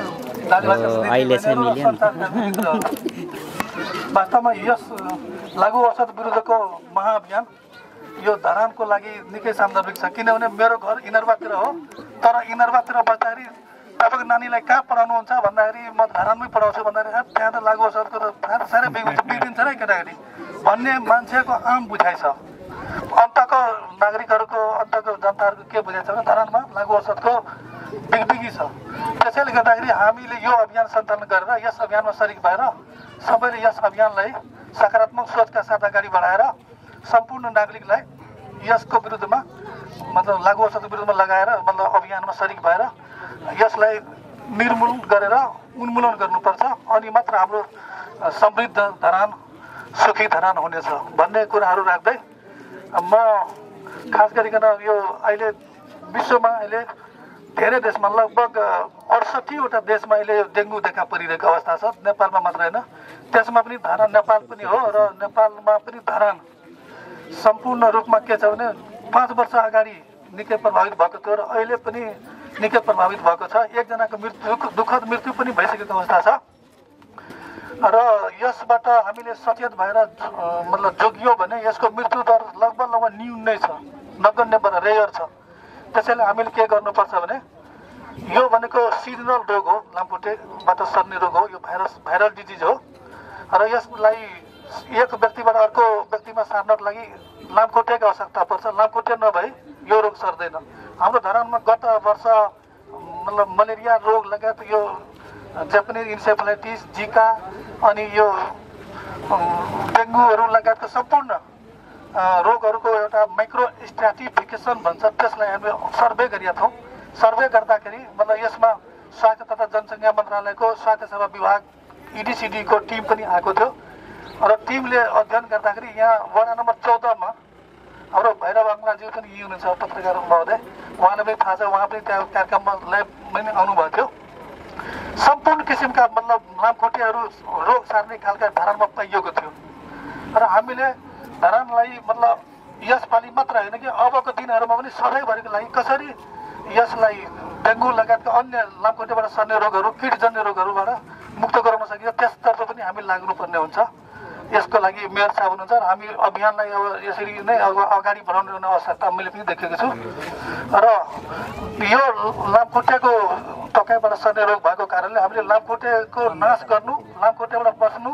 वास्तवमा यस लागु औषध विरुद्धको महाअभियान यो धरानको लागि निकै सान्दर्भिक छ किनभने मेरो घर इनरबातिर हो तर इनरबातिर बस्दाखेरि तपाईँको नानीलाई कहाँ पढाउनुहुन्छ भन्दाखेरि म धरानमै पढाउँछु भन्दाखेरि त्यहाँ त लागु औषधको त साह्रै बिग्रिन्छ र केटाकेटी भन्ने मान्छेको आम बुझाइ छ अन्तको नागरिकहरूको अन्तको जनताहरूको के बुझाइ छ भने धरानमा लागु औषधको बिगबिगी छ त्यसैले गर्दाखेरि हामीले यो अभियान सञ्चालन गरेर यस अभियानमा सरिक भएर सबैले यस अभियानलाई सकारात्मक सोचका साथ अगाडि बढाएर सम्पूर्ण नागरिकलाई यसको विरुद्धमा मतलब लागु औषधको विरुद्धमा लगाएर मतलब अभियानमा सरिक भएर यसलाई निर्मूल गरेर उन्मूलन गर्नुपर्छ अनि मात्र हाम्रो समृद्ध धरान सुखी धरान हुनेछ भन्ने कुराहरू राख्दै म खास गरिकन यो अहिले विश्वमा अहिले धेरै देशमा लगभग 68वटा देशमा अहिले डेङ्गु देखा परिरहेको अवस्था छ नेपालमा मात्र होइन त्यसमा पनि धरान नेपाल पनि हो र नेपालमा पनि धरान सम्पूर्ण रूपमा के छ भने 5 वर्ष अगाडि निकै प्रभावित भएको थियो र अहिले पनि निकै प्रभावित भएको छ एकजनाको दुःखद मृत्यु पनि भइसकेको अवस्था छ र यसबाट हामीले सचेत भएर मतलब जोगियो भने यसको मृत्यु दर लगभग न्यून नै छ नगण्य रेयर छ त्यसैले हामीले के गर्नुपर्छ भने यो भनेको सिजनल रोग हो लामखुट्टेबाट सर्ने रोग हो यो भाइरल डिजिज हो र यसलाई एक व्यक्तिबाट अर्को व्यक्तिमा सार्नको लागि लामखुट्टेको आवश्यकता पर्छ लामखुट्टे नभई यो रोग सर्दैन हाम्रो धरानमा गत वर्ष मतलब मलेरिया रोग लगायत यो जापानिज इन्सेफेलाइटिस जिका अनि यो डेङ्गुहरू लगायतको सम्पूर्ण रोगहरूको एउटा माइक्रो स्ट्राटिफिकेसन भन्छ त्यसलाई हामीले सर्वे गरेका थियौँ सर्वे गर्दाखेरि मतलब यसमा स्वास्थ्य तथा जनसङ्ख्या मन्त्रालयको स्वास्थ्य सेवा विभाग इडिसिडीको टिम पनि आएको थियो र टिमले अध्ययन गर्दाखेरि यहाँ वडा नम्बर 14मा हाम्रो भैरव अङ्ग्लाजी पनि यही हुनुहुन्छ पत्रकार महोदय उहाँलाई पनि थाहा छ उहाँ पनि त्यहाँ कार्यक्रममा ल्याबमा पनि आउनुभएको थियो सम्पूर्ण किसिमका मतलब लामखुट्टेहरू रोग सार्ने खालका धरानमा पाइएको थियो र हामीले धरानलाई मतलब यसपालि मात्र होइन कि अबको दिनहरूमा पनि सधैँभरिको लागि कसरी यसलाई डेङ्गु लगायतका अन्य लामखुट्टेबाट सर्ने रोगहरू कीटजन्य रोगहरूबाट मुक्त गराउन सकिन्छ त्यसतर्फ पनि हामी लाग्नुपर्ने हुन्छ यसको लागि मेयर साहब हुनुहुन्छ र हामी अभियानलाई अब यसरी नै अगाडि बढाउने आवश्यकता मैले पनि देखेको छु र यो लामखुट्टेको टकाइबाट सर्ने रोग भएको कारणले हामीले लामखुट्टेको नाश गर्नु लामखुट्टेबाट बस्नु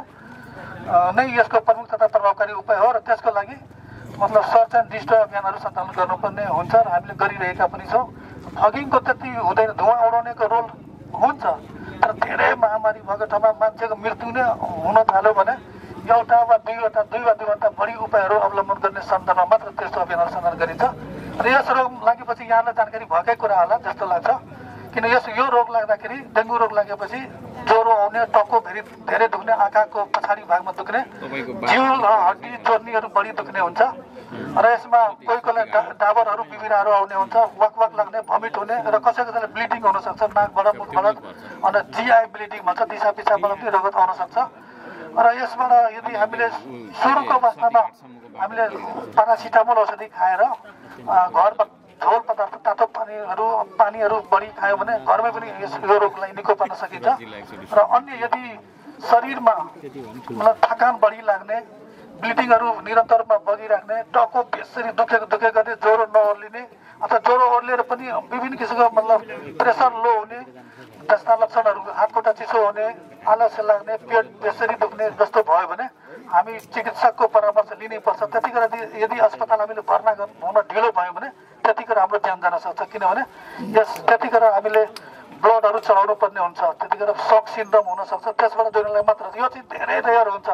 नै यसको प्रमुख तथा प्रभावकारी उपाय हो र त्यसको लागि मतलब सर्च एन्ड डिस्ट्रोय अभियानहरू सञ्चालन गर्नुपर्ने हुन्छ र हामीले गरिरहेका पनि छौँ फगिङको त्यति हुँदैन धुवा उडाउनेको रोल हुन्छ तर धेरै महामारी भएको ठाउँमा मान्छेको मृत्यु नै हुन थाल्यो भने एउटा वा दुईभन्दा बढी उपायहरू अवलम्बन गर्ने सन्दर्भमा मात्र त्यस्तो अभियानहरू सञ्चालन गरिन्छ र यस रोग लागेपछि यहाँलाई जानकारी भएकै कुरा होला जस्तो लाग्छ किन यो रोग लाग्दाखेरि डेङ्गु रोग लागेपछि ज्वरो आउने टाउको धेरै दुख्ने आँखाको पछाडि भागमा दुख्ने जिउ हड्डी जोर्नीहरू बढी दुख्ने हुन्छ र यसमा कोही कोहीलाई डाबरहरू बिबिराहरू आउने हुन्छ वाक लाग्ने भमिट हुने र कसैलाई ब्लिडिङ हुनसक्छ नाकबाट मुखबाट अनि जिआई ब्लिडिङ भन्छ दिशा पिसाबबाट पनि रगत आउन सक्छ र यसबाट यदि हामीले सुरुको अवस्थामा हामीले पारासिटामोल औषधि खाएर घरमा झोल पदार्थ तातो पानीहरू बढी खायो भने घरमै पनि यो रोगलाई निको पार्न सकिन्छ र अन्य यदि शरीरमा मतलब थकान बढी लाग्ने ब्लिडिङहरू निरन्तर रूपमा बगिराख्ने टाउको बेसरी दुखेको गर्दै ज्वरो नओर्लिने अथवा ज्वरो ओर्लिएर पनि विभिन्न किसिमको मतलब प्रेसर लो हुने जस्ता लक्षणहरू हातखुट्टा चिसो हुने आलस्य लाग्ने पेट बेसरी दुख्ने जस्तो भयो भने हामी चिकित्सकको परामर्श लिनै पर्छ त्यतिखेर यदि अस्पताल हामीले भर्ना हुन ढिलो भयो भने त्यतिखेर हाम्रो ज्यान जान सक्छ किनभने त्यतिखेर हामीले ब्लडहरू चढाउनु पर्ने हुन्छ त्यतिखेर सक सिन्ड्रोम हुनसक्छ त्यसबाट जोड्नलाई मात्र यो चाहिँ धेरै रेयर हुन्छ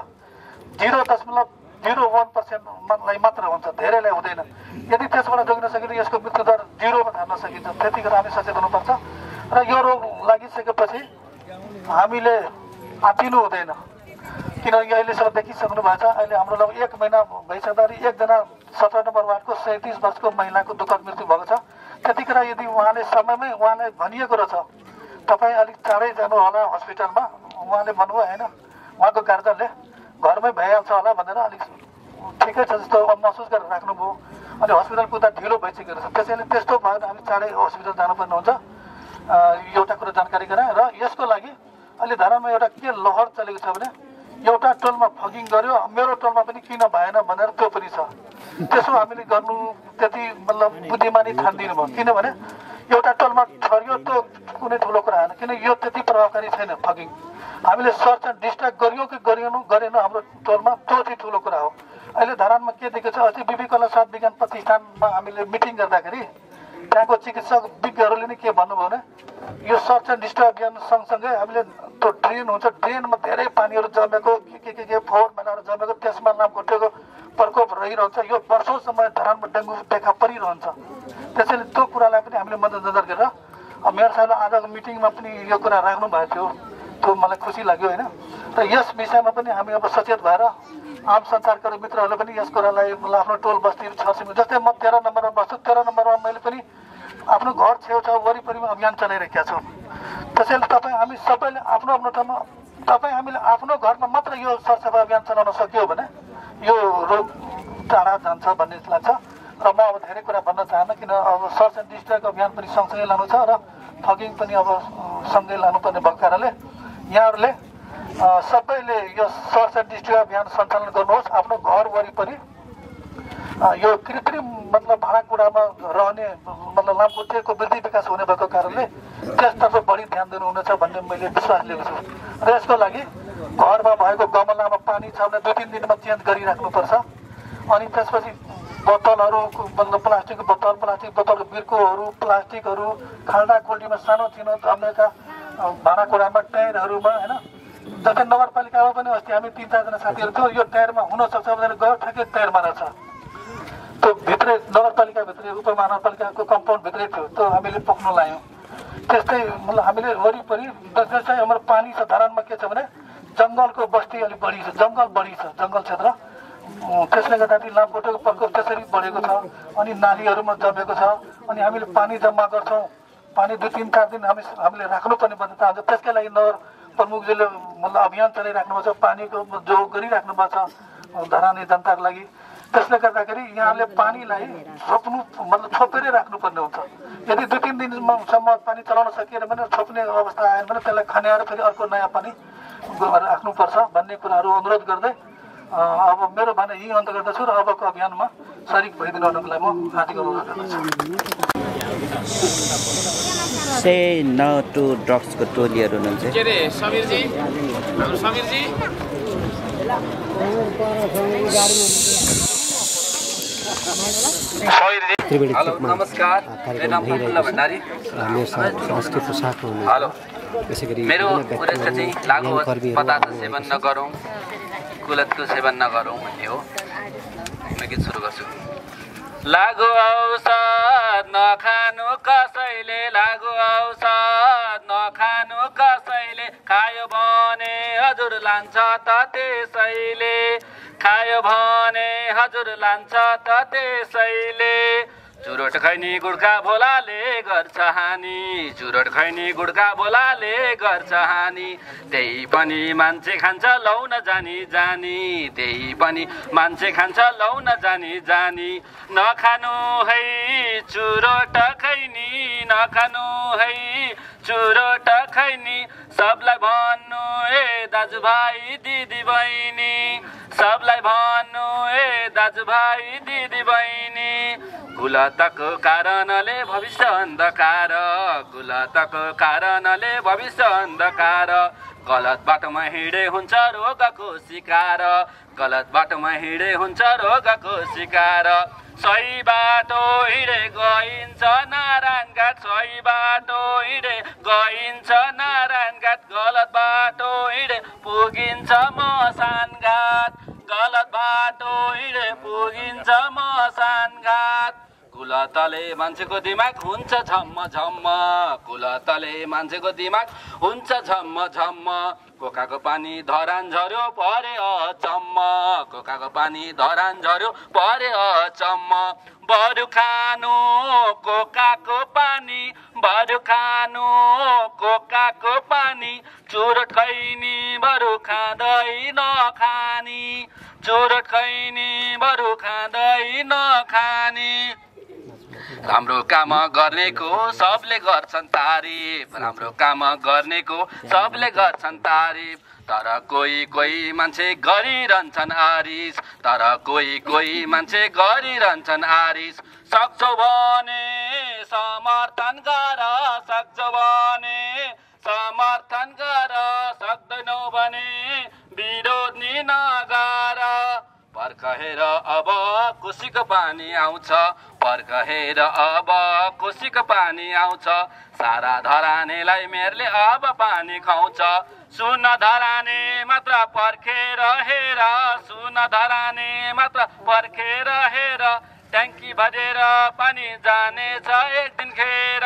0.01%लाई मात्र हुन्छ धेरैलाई हुँदैन यदि त्यसबाट जोगिन सकिन्छ यसको मृत्यु दर 0मा थार्न सकिन्छ त्यतिखेर हामी सचेत हुनुपर्छ र यो रोग लागिसकेपछि हामीले आत्तिनु हुँदैन किनकि अहिलेसम्म देखिसक्नु भएको छ। अहिले हाम्रो लगभग 1 महिना भइसक्दाखेरि एकजना 17 नम्बर वार्डको 37 वर्षको महिलाको दुःखद मृत्यु भएको छ। त्यतिखेर यदि उहाँले समयमै उहाँलाई भनिएको रहेछ तपाईँ अलिक चाँडै जानु होला हस्पिटलमा, उहाँले भन्नुभयो होइन, उहाँको गार्जियनले घरमै भइहाल्छ होला भनेर अलिक ठिकै छ जस्तो महसुस गरेर राख्नुभयो। अनि हस्पिटल पुग्दा ढिलो भइसकेको रहेछ। त्यसैले त्यस्तो भयो भने हामी चाँडै हस्पिटल जानुपर्ने हुन्छ। एउटा कुरो जानकारी गराएँ। र यसको लागि अहिले धरानमा एउटा के लहर चलेको छ भने एउटा टोलमा फगिङ गर्यो, मेरो टोलमा पनि किन भएन भनेर त्यो पनि छ। त्यसो हामीले गर्नु त्यति मतलब बुद्धिमानी ठान्दिनु भयो। किनभने एउटा टोलमा ठरियो त्यो कुनै ठुलो कुरा होइन, किन यो त्यति प्रभावकारी छैन फगिङ। हामीले सर्च एन्ड डिस्ट्र्याक्ट गरियो कि गरेन हाम्रो टोलमा त्यो चाहिँ ठुलो कुरा हो। अहिले धरानमा के देखेको छ, अस्ति बिबी कला स्वास्थ्य विज्ञान प्रतिष्ठानमा हामीले मिटिङ गर्दाखेरि त्यहाँको चिकित्सक विज्ञहरूले नै के भन्नुभयो भने यो सर्च एन्ड डिस्ट्र्याक्ट अभियान सँगसँगै हामीले त्यो ड्रेन हुन्छ, ड्रेनमा धेरै पानीहरू जमेको के फोहोर मैलाहरू जमेको त्यसमा लामखुट्टेको प्रकोप रहिरहन्छ। यो वर्षौँसम्म धरानमा डेङ्गु देखा परिरहन्छ। त्यसैले त्यो कुरालाई पनि हामीले मध्यनजर गरेर मेयर साहबले आजको मिटिङमा पनि यो कुरा राख्नु भएको थियो। त्यो मलाई खुसी लाग्यो होइन। र यस विषयमा पनि हामी अब सचेत भएर आम सञ्चारका मित्रहरूले पनि यस कुरालाई आफ्नो टोल बस्तीहरू छरछिमेकी, जस्तै म 13 नम्बरमा बस्छु, 13 नम्बरमा मैले पनि आफ्नो घर छेउछाउ वरिपरिमा अभियान चलाइरहेका छौँ। त्यसैले हामी सबैले आफ्नो ठाउँमा हामीले आफ्नो घरमा मात्र यो सरसफाइ अभियान चलाउन सक्यो भने यो रोग टाढा जान्छ भन्ने लाग्छ। र म अब धेरै कुरा भन्न चाहन्न, किन अब सर्च एन्ड डिस्ट्र्याक्ट अभियान पनि सँगसँगै लानु छ र फगिङ पनि अब सँगै लानुपर्ने भएको कारणले यहाँहरूले सबैले यो सर्च एन्ड डिस्ट्र्याक्ट अभियान सञ्चालन गर्नुहोस्। आफ्नो घर वरिपरि यो कृत्रिम मतलब भाँडाकुँडामा रहने मतलब लामखुट्टेको वृद्धि विकास हुने भएको कारणले त्यसतर्फ बढी ध्यान दिनुहुनेछ भन्ने मैले विश्वास लिएको छु। र यसको लागि घरमा भएको गमलामा पानी छ भने 2-3 दिनमा चेन्ज गरिराख्नुपर्छ। अनि त्यसपछि बोतलहरू मतलब प्लास्टिकको बोतलको बिर्कोहरू, प्लास्टिकहरू, खाल्डाखुल्डीमा सानोतिनो जमेका भाँडाकुँडामा, टायरहरूमा होइन। जस्तै नगरपालिकामा पनि अस्ति हामी 3-4 जना साथीहरू थियो, यो टायरमा हुनसक्छ भनेर गयो, ठ्याक्कै टायरमा रहेछ। त्यो भित्रै नगरपालिकाभित्रै उपमहानगरपालिकाको कम्पाउन्डभित्रै थियो, त्यो हामीले पक्नु लायौँ। त्यस्तै मतलब हामीले वरिपरि जस्तै हाम्रो पानी छ धरानमा के छ भने जङ्गलको बस्ती अलिक बढी छ, जङ्गल क्षेत्र। त्यसले गर्दाखेरि लामखुट्टेको प्रकोप त्यसरी बढेको छ। अनि नालीहरूमा जमेको छ। अनि हामीले पानी जम्मा गर्छौँ, पानी 2-3-4 दिन हामीले राख्नुपर्ने बाध्यता हुन्छ। त्यसकै लागि नगर प्रमुखजीले मतलब अभियान चलाइराख्नु भएको छ, पानीको जो गरिराख्नु भएको छ धरानी जनताको लागि। त्यसले गर्दाखेरि यहाँले पानीलाई छोपेरै राख्नुपर्ने हुन्छ। यदि 2-3 दिनसम्म पानी चलाउन सकिएन भने छोप्ने अवस्था आएन भने त्यसलाई खन्याएर फेरि अर्को नयाँ पानी राख्नुपर्छ भन्ने कुराहरू अनुरोध गर्दै अब मेरो भनाइ यही अन्त गर्दछु र अबको अभियानमा सरिक भइदिनु हुनको लागि म हार्दिक अनुरोध गर्दछु। से नो टु ड्रग्सको टोलीहरू हुनुहुन्छ। के रे समीरजी, हाम्रो समीरजी हेलो नमस्कार, मेरो नाम प्रफुल्ल भण्डारी। हेलो, मेरो उद्देश्य चाहिँ लागु पदार्थ सेवन नगरौँ, कुलतको सेवन नगरौँ भन्ने हो। म गीत सुरु गर्छु। लागु औषध नखानु कसैले, लागु औषध नखानु कसैले, खायो भने हजुर लान्छ त त्यसैले, खायो भने हजुर लान्छ त त्यसैले। चुरोट खैनी गुड्का भोलाले गर्छ हानि, चुरोट खैनी गुड्का भोलाले गर्छ हानि। त्यही पनि मान्छे खान्छ लौ नजानी जानी, त्यही पनि मान्छे खान्छ लौ नजानी जानी। नखानु है चुरोट खैनी, नखानु है चुरोट खैनी। सबलाई भन्नु ए दाजुभाइ दिदी बहिनी, सबलाई भन्नु ए दाजुभाइ दिदी बहिनी। कुलतको कारणले भविष्य अन्धकार, कुलतको कारणले भविष्य अन्धकार। गलत बाटोमा हिँडे हुन्छ रोगको शिकार, गलत बाटोमा हिँडे हुन्छ रोगको शिकार। सही बाटो हिँडे गइन्छ नारायण घाट, सही बाटो हिँडे गइन्छ नारायण घाट। गलत बाटो हिँडे पुगिन्छ मसान घाट, गलत बाटो हिँडे पुगिन्छ मसान घाट। कुल तले मान्छेको दिमाग हुन्छ झम्म झम्म कुल तले मान्छेको दिमाग हुन्छ झम्म झम्म कोकाको पानी धरान झर्यो परे अचम्म कोकाको पानी धरान झर्यो परे अचम्म बरु खानु कोकाको पानी बरु खानु कोकाको पानी चुरोट खैनी बरु खाँदै नखानी चुरोट खैनी बरु खाँदै नखानी राम्रो काम गर्नेको सबले गर्छन् तारिफ राम्रो काम गर्नेको सबले गर्छन् तारिफ तर कोही मान्छे गरिरहन्छन् आरिस तर कोही मान्छे गरिरहन्छन् आरिस सक्छौ भने समर्थन गर सक्छौ भने समर्थन गर सक्दैनौ भने विरोध नि नगर पर्खेर अब कोसीको पानी आउँछ पर्खेर अब कोसीको पानी आउँछ सारा धरानेलाई मेरले अब पानी खुवाउँछ सुन धराने मात्र पर्खेर हेर सुन धराने मात्र पर्खेर हेर ट्याङ्की भरेर पानी जानेछ एक दिन खेर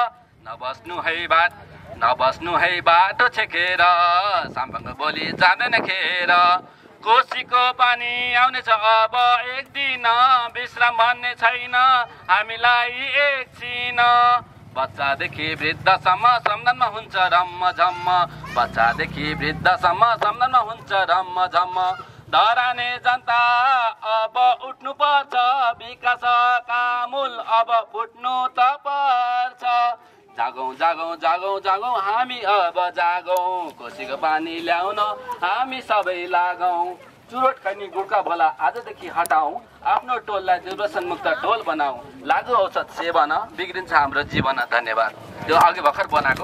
नबस्नु है बाटो छेकेर साम्बाङ बोली जाँदैन खेर कोसीको पानी आउनेछ अब एक दिन विश्राम भन्ने छैन हामीलाई एकछिन बच्चादेखि वृद्धसम्म सम्मानमा हुन्छ रम्म झम्म बच्चादेखि वृद्धसम्म सम्मानमा हुन्छ रम्म झम्म धराने जनता अब उठ्नु पर्छ विकासका मूल अब फुट्नु त पर्छ जागौँ जागौँ जागौँ जागौँ हामी अब जागौँ कोसीको पानी ल्याउन हामी सबै लागौँ चुरोट खैनी गुड्का भोला आजदेखि हटाऊ आफ्नो टोललाई दुर्व्यसन मुक्त टोल बनाऊ लागु औषध सेवन बिग्रिन्छ हाम्रो जीवन धन्यवाद त्यो अघि भर्खर बनाएको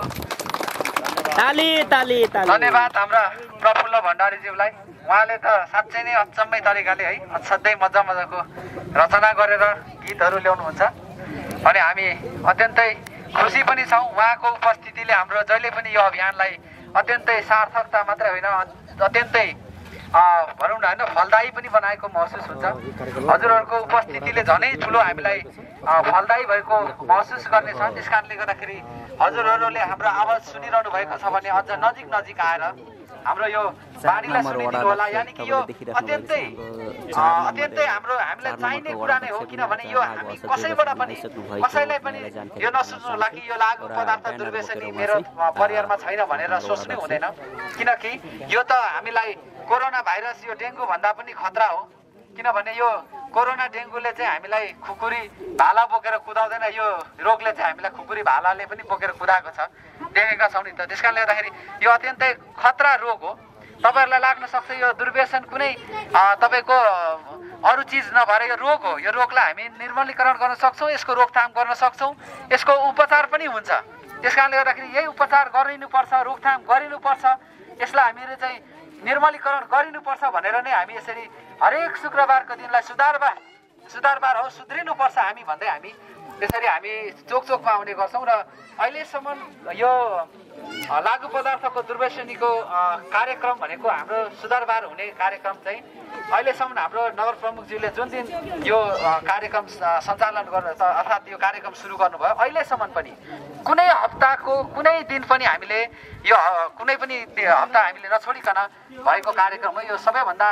धन्यवाद हाम्रा प्रफुल्ल भण्डारीज्यूलाई उहाँले त साँच्चै नै अचम्मै तरिकाले है असाध्यै मजाको रचना गरेर गीतहरू ल्याउनुहुन्छ अनि हामी अत्यन्तै खुसी पनि छौँ उहाँको उपस्थितिले हाम्रो जहिले पनि यो अभियानलाई अत्यन्तै सार्थकता मात्रै होइन अत्यन्तै भनौँ न होइन फलदायी पनि बनाएको महसुस हुन्छ हजुरहरूको उपस्थितिले झनै ठुलो हामीलाई फलदायी भएको महसुस गर्नेछ त्यस कारणले गर्दाखेरि हजुरहरूले हाम्रो आवाज सुनिरहनु भएको छ भने अझ नजिक आएर हाम्रो यो बाणीलाई सुनिदिनु होला यानि कि यो अत्यन्तै हामीलाई चाहिने कुरा नै हो किनभने यो हामी कसैलाई पनि यो नसोच्नु होला कि यो लागु पदार्थ दुर्व्यसनी मेरो परिवारमा छैन भनेर सोच्नै हुँदैन किनकि यो त हामीलाई कोरोना भाइरस यो डेङ्गु भन्दा पनि खतरा हो किनभने यो कोरोना डेङ्गुले चाहिँ हामीलाई खुकुरी भाला बोकेर कुदाउँदैन यो रोगले चाहिँ हामीलाई खुकुरी भालाले पनि बोकेर कुदाएको छ देखेका छौँ नि त त्यस कारणले गर्दाखेरि यो अत्यन्तै खतरा रोग हो तपाईँहरूलाई लाग्न सक्छ यो दुर्व्यसन कुनै तपाईँको अरू चिज नभएर यो रोग हो यो रोगलाई हामी निर्मलीकरण गर्न सक्छौँ यसको रोकथाम गर्न सक्छौँ यसको उपचार पनि हुन्छ त्यस कारणले गर्दाखेरि यही उपचार गरिनुपर्छ रोकथाम गरिनुपर्छ यसलाई हामीले चाहिँ निर्मलीकरण गरिनुपर्छ भनेर नै हामी यसरी हरेक शुक्रबारको दिनलाई सुधारबार हो सुध्रिनुपर्छ हामी भन्दै हामी त्यसरी हामी चोकमा आउने गर्छौँ र अहिलेसम्म यो लागु पदार्थको दुर्व्यसनीको कार्यक्रम भनेको हाम्रो सुधारबार हुने कार्यक्रम चाहिँ अहिलेसम्म हाम्रो नगर प्रमुखज्यूले जुन दिन यो कार्यक्रम सञ्चालन गर्न अर्थात् यो कार्यक्रम सुरु गर्नुभयो अहिलेसम्म पनि कुनै हप्ताको कुनै दिन पनि हामीले यो कुनै पनि हप्ता हामीले नछोडिकन भएको कार्यक्रम हो यो सबैभन्दा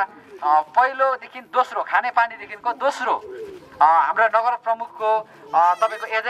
पहिलोदेखि दोस्रो खानेपानीदेखिको दोस्रो हाम्रो नगर प्रमुखको तपाईँको